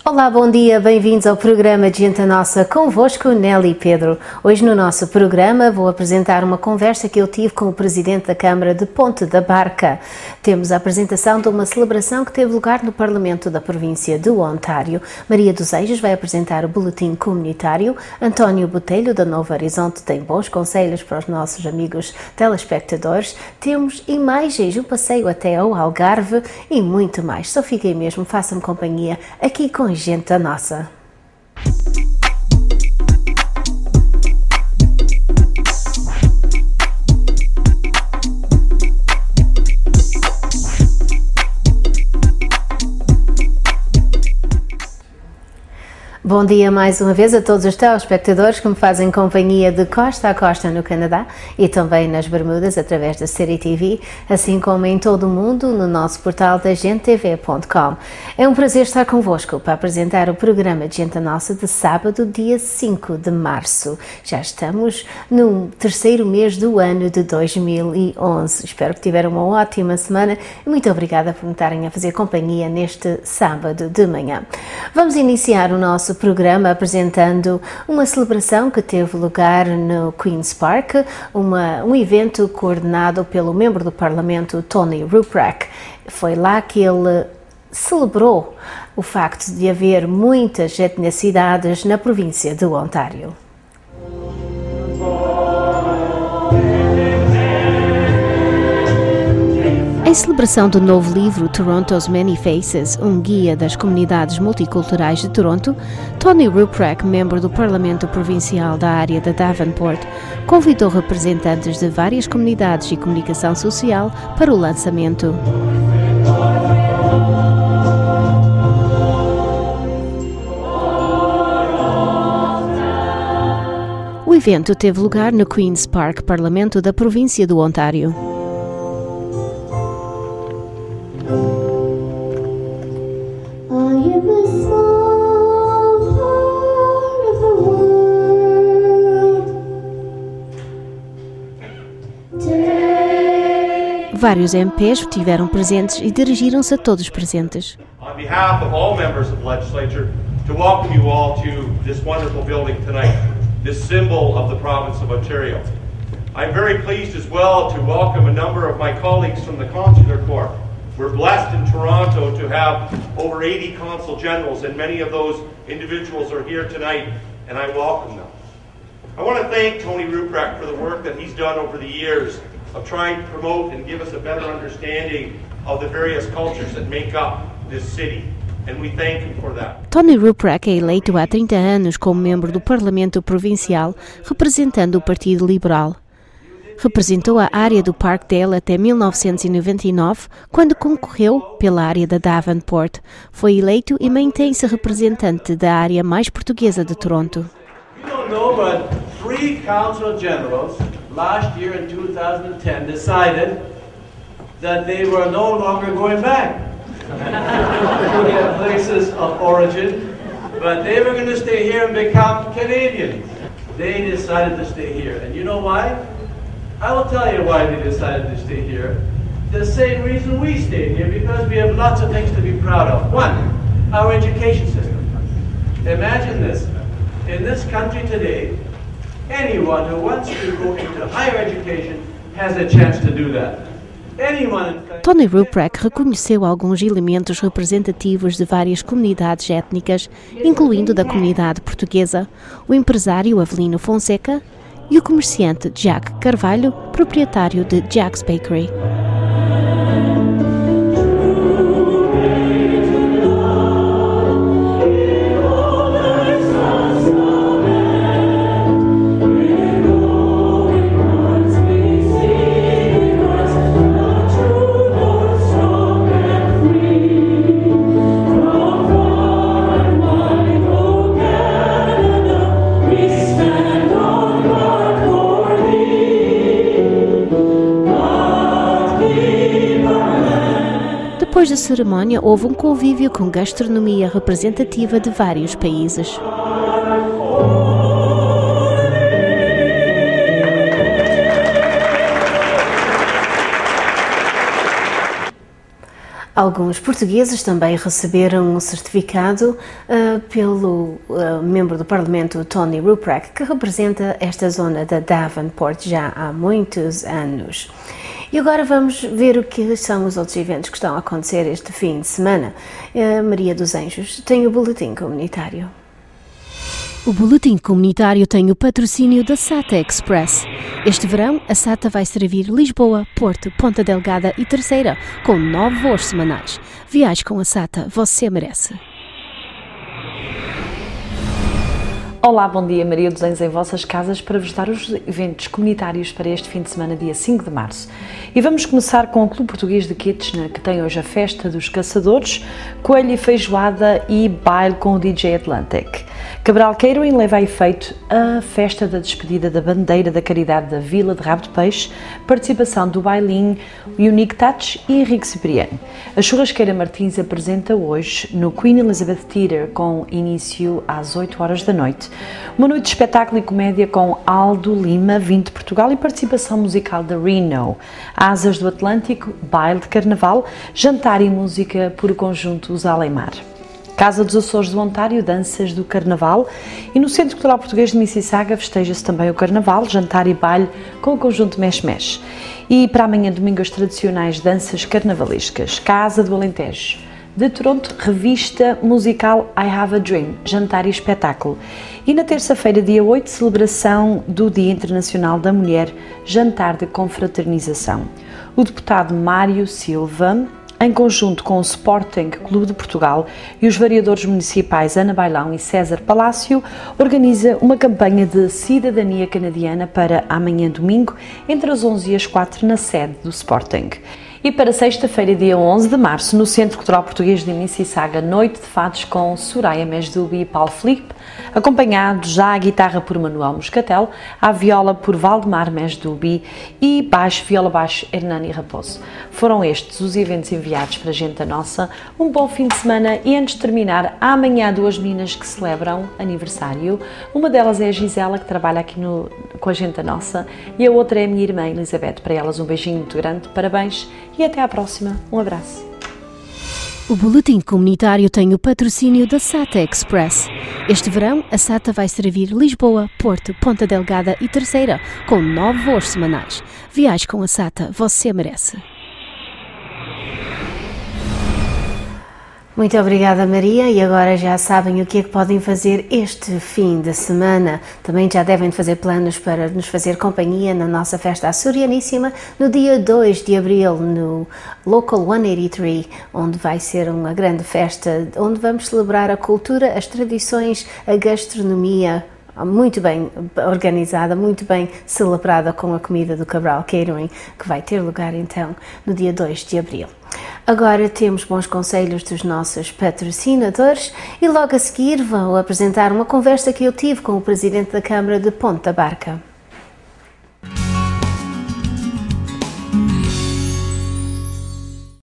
Olá, bom dia, bem-vindos ao programa de Gente Nossa, convosco Nelly e Pedro. Hoje no nosso programa vou apresentar uma conversa que eu tive com o Presidente da Câmara de Ponte da Barca. Temos a apresentação de uma celebração que teve lugar no Parlamento da Província do Ontário. Maria dos Anjos vai apresentar o boletim comunitário, António Botelho da Novo Horizonte tem bons conselhos para os nossos amigos telespectadores, temos imagens, um passeio até ao Algarve e muito mais. Só fiquem mesmo, façam companhia aqui com Gente Nossa. Bom dia mais uma vez a todos os telespectadores que me fazem companhia de costa a costa no Canadá e também nas Bermudas através da City TV, assim como em todo o mundo no nosso portal da gentetv.com. É um prazer estar convosco para apresentar o programa de Gente Nossa de sábado, dia 5 de março. Já estamos no terceiro mês do ano de 2011. Espero que tiveram uma ótima semana e muito obrigada por me estarem a fazer companhia neste sábado de manhã. Vamos iniciar o nosso programa apresentando uma celebração que teve lugar no Queen's Park, um evento coordenado pelo membro do Parlamento Tony Ruprecht. Foi lá que ele celebrou o facto de haver muitas etnicidades na província do Ontário. Em celebração do novo livro Toronto's Many Faces, um guia das comunidades multiculturais de Toronto, Tony Ruprecht, membro do Parlamento Provincial da área de Davenport, convidou representantes de várias comunidades e comunicação social para o lançamento. O evento teve lugar no Queen's Park, Parlamento da Província do Ontário. Vários MPs estiveram presentes e dirigiram-se a todos os presentes. On behalf of all members of the legislature, to welcome you all to this wonderful building tonight, this symbol of the province of Ontario. I'm very pleased as well to welcome a number of my colleagues from the Consular Corps. We're blessed in Toronto to have over 80 consul generals, and many of those individuals are here tonight, and I welcome them. I want to thank Tony Ruprecht for the work that he's done over the years of trying to promote and give us a better understanding of the various cultures that make up this city. And we thank him for that. Tony Ruprecht é eleito há 30 anos como membro do Parlamento Provincial, representando o Partido Liberal. Representou a área do Parkdale até 1999, quando concorreu pela área da Davenport. Foi eleito e mantém-se representante da área mais portuguesa de Toronto. You don't know, but 3 consul generals last year in 2010 decided that they were no longer going back to their places of origin, but they were going to stay here and become Canadians. They decided to stay here. And you know why? I will tell you why they decided to stay here. The same reason we stayed here, because we have lots of things to be proud of. One, our education system. Imagine this. In this country today, anyone who wants to go into higher education has a chance to do that. Tony Ruprecht reconheceu alguns elementos representativos de várias comunidades étnicas, incluindo da comunidade portuguesa, o empresário Avelino Fonseca e o comerciante Jack Carvalho, proprietário de Jack's Bakery. Depois da cerimónia, houve um convívio com gastronomia representativa de vários países. Alguns portugueses também receberam um certificado pelo membro do Parlamento Tony Ruprecht, que representa esta zona da Davenport já há muitos anos. E agora vamos ver o que são os outros eventos que estão a acontecer este fim de semana. Maria dos Anjos tem o boletim comunitário. O boletim comunitário tem o patrocínio da SATA Express. Este verão, a SATA vai servir Lisboa, Porto, Ponta Delgada e Terceira, com 9 voos semanais. Viaje com a SATA, você merece. Olá, bom dia, Maria dos Anjos em vossas casas para vos dar os eventos comunitários para este fim de semana, dia 5 de março. E vamos começar com o Clube Português de Kitchener, que tem hoje a Festa dos Caçadores, coelho e feijoada e baile com o DJ Atlantic. Cabral Catering leva a efeito a festa da despedida da bandeira da caridade da Vila de Rabo de Peixe, participação do bailinho Unique Touch e Henrique Cipriano. A Churrasqueira Martins apresenta hoje no Queen Elizabeth Theatre com início às 8 horas da noite. Uma noite de espetáculo e comédia com Aldo Lima, vindo de Portugal, e participação musical da Reno. Asas do Atlântico, baile de carnaval, jantar e música por o conjunto Os Alemar. Casa dos Açores do Ontário, danças do Carnaval, e no Centro Cultural Português de Mississauga festeja-se também o Carnaval, jantar e baile com o conjunto Mesh Mesh. E para amanhã, domingo, as tradicionais danças carnavalescas. Casa do Alentejo. De Toronto, revista musical I Have a Dream, jantar e espetáculo. E na terça-feira, dia 8, celebração do Dia Internacional da Mulher, jantar de confraternização. O deputado Mário Silva, em conjunto com o Sporting Clube de Portugal e os vereadores municipais Ana Bailão e César Palácio, organiza uma campanha de cidadania canadiana para amanhã domingo, entre as 11 e as 4 na sede do Sporting. E para sexta-feira, dia 11 de março, no Centro Cultural Português de Mississauga, noite de fados com Soraya Mesdubi e Paulo Filipe, acompanhados já à guitarra por Manuel Moscatel, à viola por Valdemar Mesdubi e baixo, viola baixo, Hernani Raposo. Foram estes os eventos enviados para a Gente Nossa. Um bom fim de semana e antes de terminar, amanhã há 2 meninas que celebram aniversário. Uma delas é a Gisela, que trabalha aqui com a Gente Nossa, e a outra é a minha irmã Elizabeth. Para elas um beijinho muito grande, parabéns e até à próxima. Um abraço. O boletim comunitário tem o patrocínio da SATA Express. Este verão, a SATA vai servir Lisboa, Porto, Ponta Delgada e Terceira, com 9 voos semanais. Viaje com a SATA, você merece. Muito obrigada, Maria, e agora já sabem o que é que podem fazer este fim de semana. Também já devem fazer planos para nos fazer companhia na nossa festa açorianíssima no dia 2 de abril, no Local 183, onde vai ser uma grande festa, onde vamos celebrar a cultura, as tradições, a gastronomia, muito bem organizada, muito bem celebrada com a comida do Cabral Catering, que vai ter lugar então no dia 2 de abril. Agora temos bons conselhos dos nossos patrocinadores e logo a seguir vou apresentar uma conversa que eu tive com o Presidente da Câmara de Ponta Barca.